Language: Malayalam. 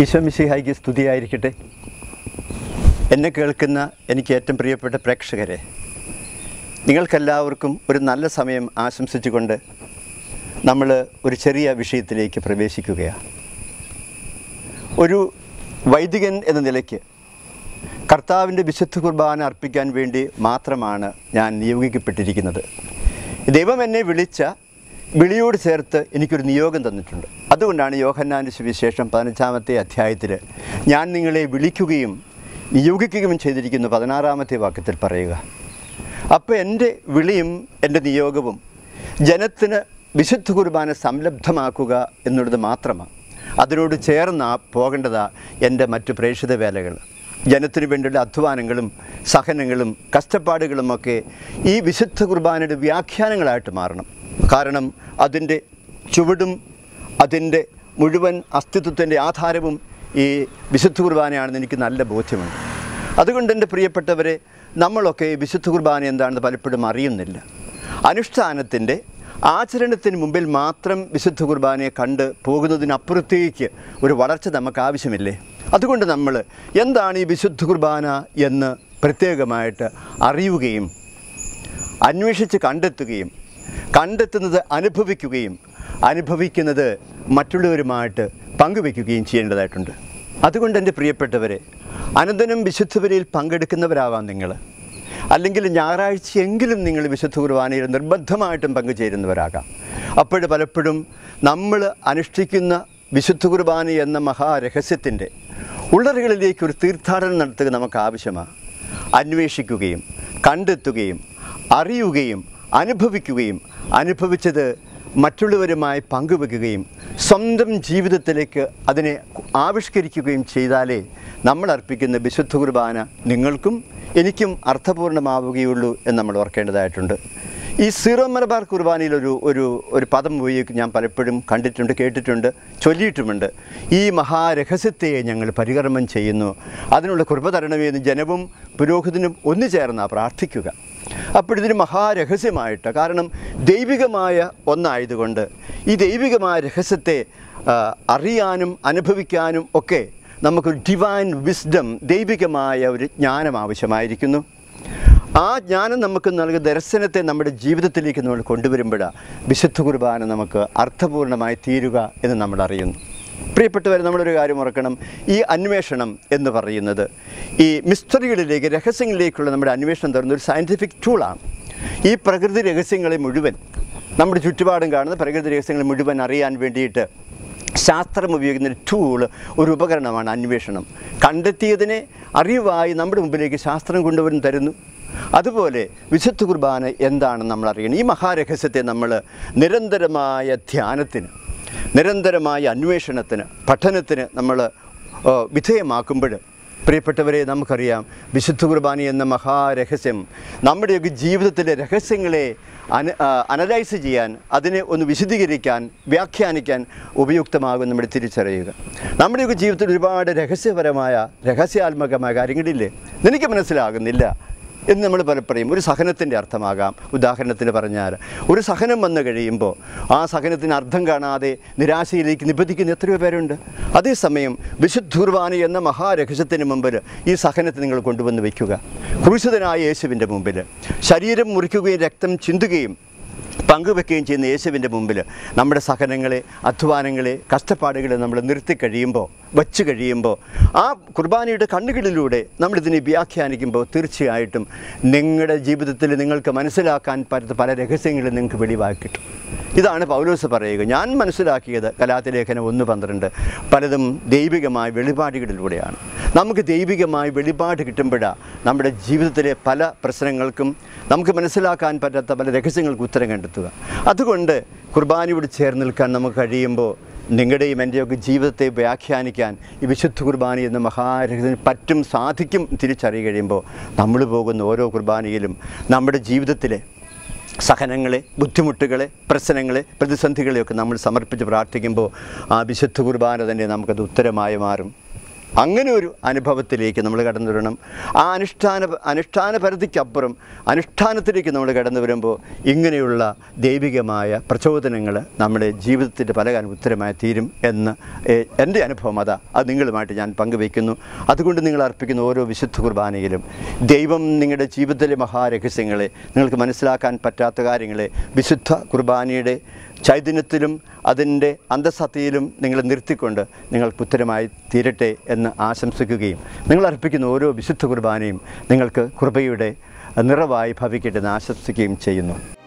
ഈശോ മിശിഹായ്ക്ക് സ്തുതിയായിരിക്കട്ടെ. എന്നെ കേൾക്കുന്ന എനിക്ക് ഏറ്റവും പ്രിയപ്പെട്ട പ്രേക്ഷകരെ, നിങ്ങൾക്കെല്ലാവർക്കും ഒരു നല്ല സമയം ആശംസിച്ചുകൊണ്ട് നമ്മൾ ഒരു ചെറിയ വിഷയത്തിലേക്ക് പ്രവേശിക്കുകയാണ്. ഒരു വൈദികൻ എന്ന നിലയ്ക്ക് കർത്താവിൻ്റെ വിശുദ്ധ കുർബാന അർപ്പിക്കാൻ വേണ്ടി മാത്രമാണ് ഞാൻ നിയോഗിക്കപ്പെട്ടിരിക്കുന്നത്. ദൈവം എന്നെ വിളിച്ച വിളിയോട് ചേർത്ത് എനിക്കൊരു നിയോഗം തന്നിട്ടുണ്ട്. അതുകൊണ്ടാണ് യോഹന്നാൻ്റെ സുവിശേഷം 15-ാമത്തെ അധ്യായത്തിൽ ഞാൻ നിങ്ങളെ വിളിക്കുകയും നിയോഗിക്കുകയും ചെയ്തിരിക്കുന്നു 16-ാമത്തെ വാക്യത്തിൽ പറയുക. അപ്പോൾ എൻ്റെ വിളിയും എൻ്റെ നിയോഗവും ജനത്തിന് വിശുദ്ധ കുർബാന സംലബ്ധമാക്കുക എന്നുള്ളത് മാത്രമാണ്. അതിനോട് ചേർന്ന് പോകേണ്ടതാ എൻ്റെ മറ്റു പ്രേക്ഷിത വേലകൾ. ജനത്തിനു വേണ്ടിയുള്ള അധ്വാനങ്ങളും സഹനങ്ങളും കഷ്ടപ്പാടുകളുമൊക്കെ ഈ വിശുദ്ധ കുർബാനയുടെ വ്യാഖ്യാനങ്ങളായിട്ട് മാറണം. കാരണം അതിൻ്റെ ചുവടും അതിൻ്റെ മുഴുവൻ അസ്തിത്വത്തിൻ്റെ ആധാരവും ഈ വിശുദ്ധ കുർബാനയാണെന്ന് എനിക്ക് നല്ല ബോധ്യമുണ്ട്. അതുകൊണ്ട് എൻ്റെ പ്രിയപ്പെട്ടവരെ, നമ്മളൊക്കെ വിശുദ്ധ കുർബാന എന്താണെന്ന് പലപ്പോഴും അറിയുന്നില്ല. അനുഷ്ഠാനത്തിൻ്റെ ആചരണത്തിന് മുമ്പിൽ മാത്രം വിശുദ്ധ കുർബാനയെ കണ്ട് പോകുന്നതിനപ്പുറത്തേക്ക് ഒരു വളർച്ച നമുക്ക് ആവശ്യമില്ലേ? അതുകൊണ്ട് നമ്മൾ എന്താണ് ഈ വിശുദ്ധ കുർബാന എന്ന് പ്രത്യേകമായിട്ട് അറിയുകയും അന്വേഷിച്ച് കണ്ടെത്തുന്നത് അനുഭവിക്കുകയും അനുഭവിക്കുന്നത് മറ്റുള്ളവരുമായിട്ട് പങ്കുവയ്ക്കുകയും ചെയ്യേണ്ടതായിട്ടുണ്ട്. അതുകൊണ്ട് എൻ്റെ പ്രിയപ്പെട്ടവരെ, അനന്തരം വിശുദ്ധ ബലിയിൽ പങ്കെടുക്കുന്നവരാവാം നിങ്ങൾ, അല്ലെങ്കിൽ ഞായറാഴ്ചയെങ്കിലും നിങ്ങൾ വിശുദ്ധ കുർബാനയിൽ നിർബന്ധമായിട്ടും പങ്കുചേരുന്നവരാകാം. അപ്പോൾ പലപ്പോഴും നമ്മൾ അനുഷ്ഠിക്കുന്ന വിശുദ്ധ കുർബാന എന്ന മഹാരഹസ്യത്തിൻ്റെ ഉള്ളറകളിലേക്ക് ഒരു തീർത്ഥാടനം നടത്തുക നമുക്ക് ആവശ്യമാണ്. അന്വേഷിക്കുകയും കണ്ടെത്തുകയും അറിയുകയും അനുഭവിക്കുകയും അനുഭവിച്ചത് മറ്റുള്ളവരുമായി പങ്കുവെക്കുകയും സ്വന്തം ജീവിതത്തിലേക്ക് അതിനെ ആവിഷ്കരിക്കുകയും ചെയ്താലേ നമ്മൾ അർപ്പിക്കുന്ന വിശുദ്ധ കുർബാന നിങ്ങൾക്കും എനിക്കും അർത്ഥപൂർണ്ണമാവുകയുള്ളൂ എന്ന് നമ്മൾ ഓർക്കേണ്ടതായിട്ടുണ്ട്. ഈ സീറോ മലബാർ കുർബാനയിൽ ഒരു പദം ഉപയോഗിക്കും ഞാൻ പലപ്പോഴും കണ്ടിട്ടുണ്ട്, കേട്ടിട്ടുണ്ട്, ചൊല്ലിയിട്ടുമുണ്ട്. ഈ മഹാരഹസ്യത്തെ ഞങ്ങൾ പരികർമ്മം ചെയ്യുന്നു, അതിനുള്ള കൃപ തരണമെന്ന് ജനവും പുരോഹിതനും ഒന്നു ചേർന്നാണ് പ്രാർത്ഥിക്കുക. അപ്പോഴിതൊരു മഹാരഹസ്യമായിട്ട്, കാരണം ദൈവികമായ ഒന്നായതുകൊണ്ട് ഈ ദൈവികമായ രഹസ്യത്തെ അറിയാനും അനുഭവിക്കാനും ഒക്കെ നമുക്കൊരു ഡിവൈൻ വിസ്ഡം, ദൈവികമായ ഒരു ജ്ഞാനം ആവശ്യമായിരിക്കുന്നു. ആ ജ്ഞാനം നമുക്ക് നൽകുന്ന ദർശനത്തെ നമ്മുടെ ജീവിതത്തിലേക്ക് നമ്മൾ കൊണ്ടുവരുമ്പോഴാണ് വിശുദ്ധ കുർബാന നമുക്ക് അർത്ഥപൂർണ്ണമായി തീരുക എന്ന് നമ്മൾ അറിയുന്നു. പ്രിയപ്പെട്ടവരെ, നമ്മളൊരു കാര്യം ഓർക്കണം. ഈ അന്വേഷണം എന്ന് പറയുന്നത് ഈ മിസ്റ്ററികളിലേക്ക്, രഹസ്യങ്ങളിലേക്കുള്ള നമ്മുടെ അന്വേഷണം തരുന്ന ഒരു സയൻറ്റിഫിക് ടൂളാണ്. ഈ പ്രകൃതി രഹസ്യങ്ങളെ മുഴുവൻ, നമ്മുടെ ചുറ്റുപാടും കാണുന്ന പ്രകൃതി രഹസ്യങ്ങളെ മുഴുവൻ അറിയാൻ വേണ്ടിയിട്ട് ശാസ്ത്രം ഉപയോഗിക്കുന്ന ടൂൾ, ഒരു ഉപകരണമാണ് അന്വേഷണം. കണ്ടെത്തിയതിനെ അറിവായി നമ്മുടെ മുമ്പിലേക്ക് ശാസ്ത്രം കൊണ്ടുവരും തരുന്നു. അതുപോലെ വിശുദ്ധ കുർബാന എന്താണെന്ന് നമ്മൾ അറിയണം. ഈ മഹാരഹസ്യത്തെ നമ്മൾ നിരന്തരമായ ധ്യാനത്തിന്, നിരന്തരമായ അന്വേഷണത്തിന്, പഠനത്തിന് നമ്മൾ വിധേയമാക്കുമ്പോൾ പ്രിയപ്പെട്ടവരെ, നമുക്കറിയാം വിശുദ്ധ കുർബാന എന്ന മഹാരഹസ്യം നമ്മുടെയൊക്കെ ജീവിതത്തിലെ രഹസ്യങ്ങളെ അനലൈസ് ചെയ്യാൻ, അതിനെ ഒന്ന് വിശദീകരിക്കാൻ, വ്യാഖ്യാനിക്കാൻ ഉപയുക്തമാകും നമ്മൾ തിരിച്ചറിയുക. നമ്മുടെയൊക്കെ ജീവിതത്തിൽ ഒരുപാട് രഹസ്യാത്മകമായ കാര്യങ്ങളില്ലേ, നിനക്ക് മനസ്സിലാകുന്നില്ല എന്ന് നമ്മൾ പലപ്പോഴും ഒരു സഹനത്തിൻ്റെ അർത്ഥമാകാം. ഉദാഹരണത്തിന് പറഞ്ഞാൽ, ഒരു സഹനം വന്നു കഴിയുമ്പോൾ ആ സഹനത്തിന് അർത്ഥം കാണാതെ നിരാശയിലേക്ക് നിബന്ധിക്കുന്ന എത്രയോ പേരുണ്ട്. അതേസമയം വിശുദ്ധ കുർബാന എന്ന മഹാരഹസ്യത്തിന് മുമ്പിൽ ഈ സഹനത്തെ നിങ്ങൾ കൊണ്ടുവന്ന് വയ്ക്കുക. ക്രൂശിതനായ യേശുവിൻ്റെ മുമ്പിൽ ശരീരം മുറിക്കുകയും രക്തം ചിന്തുകയും പങ്കുവെക്കുകയും ചെയ്യുന്ന യേശുവിൻ്റെ മുമ്പിൽ നമ്മുടെ സഹനങ്ങളെ, അധ്വാനങ്ങളെ, കഷ്ടപ്പാടുകളെ നമ്മൾ വച്ച് കഴിയുമ്പോൾ ആ കുർബാനയുടെ കണ്ണുകളിലൂടെ നമ്മളിതിനെ വ്യാഖ്യാനിക്കുമ്പോൾ തീർച്ചയായിട്ടും നിങ്ങളുടെ ജീവിതത്തിൽ നിങ്ങൾക്ക് മനസ്സിലാക്കാൻ പറ്റുന്ന പല രഹസ്യങ്ങളും നിങ്ങൾക്ക് വെളിവാക്കി കിട്ടും. ഇതാണ് പൗലോസ് പറയുക. ഞാൻ മനസ്സിലാക്കിയത്, ഗലാത്യലേഖനം 1:12, പലതും ദൈവികമായ വെളിപാടുകളിലൂടെയാണ്. നമുക്ക് ദൈവികമായ വെളിപാട് കിട്ടുമ്പോഴാണ് നമ്മുടെ ജീവിതത്തിലെ പല പ്രശ്നങ്ങൾക്കും നമുക്ക് മനസ്സിലാക്കാൻ പറ്റാത്ത പല രഹസ്യങ്ങൾക്ക് ഉത്തരം കണ്ടെത്തുക. അതുകൊണ്ട് കുർബാനയോട് ചേർന്ന് നിൽക്കാൻ നമുക്ക് കഴിയുമ്പോൾ നിങ്ങളുടെയും എൻ്റെയൊക്കെ ജീവിതത്തെ വ്യാഖ്യാനിക്കാൻ ഈ വിശുദ്ധ കുർബാന എന്ന മഹാരഹസ്യത്തിന് സാധിക്കും തിരിച്ചറിയ കഴിയുമ്പോൾ നമ്മൾ പോകുന്ന ഓരോ കുർബാനയിലും നമ്മുടെ ജീവിതത്തിലെ സഹനങ്ങളെ, ബുദ്ധിമുട്ടുകളെ, പ്രശ്നങ്ങളെ, പ്രതിസന്ധികളെയൊക്കെ നമ്മൾ സമർപ്പിച്ച് പ്രാർത്ഥിക്കുമ്പോൾ ആ വിശുദ്ധ കുർബാന തന്നെ നമുക്കത് ഉത്തരമായി മാറും. അങ്ങനെ ഒരു അനുഭവത്തിലേക്ക് നമ്മൾ കടന്നു വരണം. ആ അനുഷ്ഠാന പരിധിക്കപ്പുറം അനുഷ്ഠാനത്തിലേക്ക് നമ്മൾ കടന്നു വരുമ്പോൾ ഇങ്ങനെയുള്ള ദൈവികമായ പ്രചോദനങ്ങൾ നമ്മുടെ ജീവിതത്തിൻ്റെ പല കാലം ഉത്തരമായി തീരും എന്ന് എൻ്റെ അനുഭവം അത് നിങ്ങളുമായിട്ട് ഞാൻ പങ്കുവയ്ക്കുന്നു. അതുകൊണ്ട് നിങ്ങൾ അർപ്പിക്കുന്ന ഓരോ വിശുദ്ധ കുർബാനയിലും ദൈവം നിങ്ങളുടെ ജീവിതത്തിലെ മഹാരഹസ്യങ്ങളെ, നിങ്ങൾക്ക് മനസ്സിലാക്കാൻ പറ്റാത്ത കാര്യങ്ങളെ വിശുദ്ധ കുർബാനയുടെ ചൈതന്യത്തിലും അതിൻ്റെ അന്തസത്തയിലും നിങ്ങൾ നിർത്തിക്കൊണ്ട് നിങ്ങൾക്ക് ഉത്തരമായി തീരട്ടെ എന്ന് ആശംസിക്കുകയും നിങ്ങൾ അർപ്പിക്കുന്ന ഓരോ വിശുദ്ധ കുർബാനയും നിങ്ങൾക്ക് കൃപയുടെ നിറവായി ഭവിക്കട്ടെ എന്ന് ആശംസിക്കുകയും ചെയ്യുന്നു.